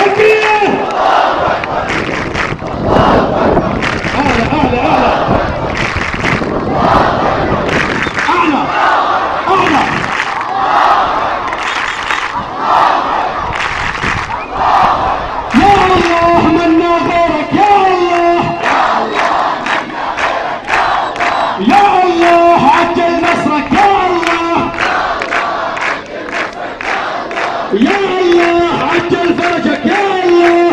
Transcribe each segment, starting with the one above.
تكبير. أعلى أعلى أعلى أعلى أعلى. يا الله منا غيرك يا الله، يا الله عجل نصرك يا الله، يا الله عجل فرجك يا الله،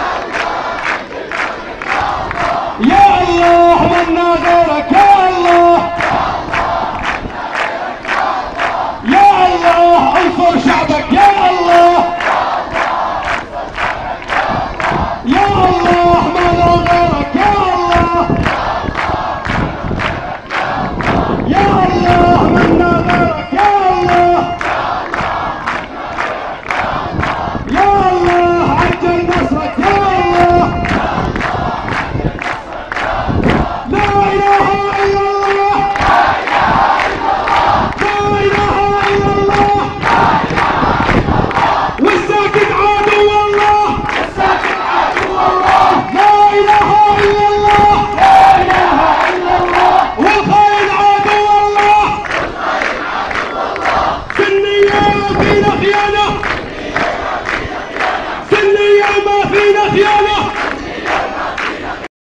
يا الله منا غيرك يا الله، يا الله انصر شعبك يا الله، يا الله ما لا غيرك يا الله، يا الله منا غيرك يا الله، يا الله عجل نصرك يا الله. لا اله الا الله، لا اله الا الله، والساكت عدو الله، الساكت عدو الله. لا اله الا الله، لا اله الا الله، والخاين عدو الله، في النية وفي الخيانة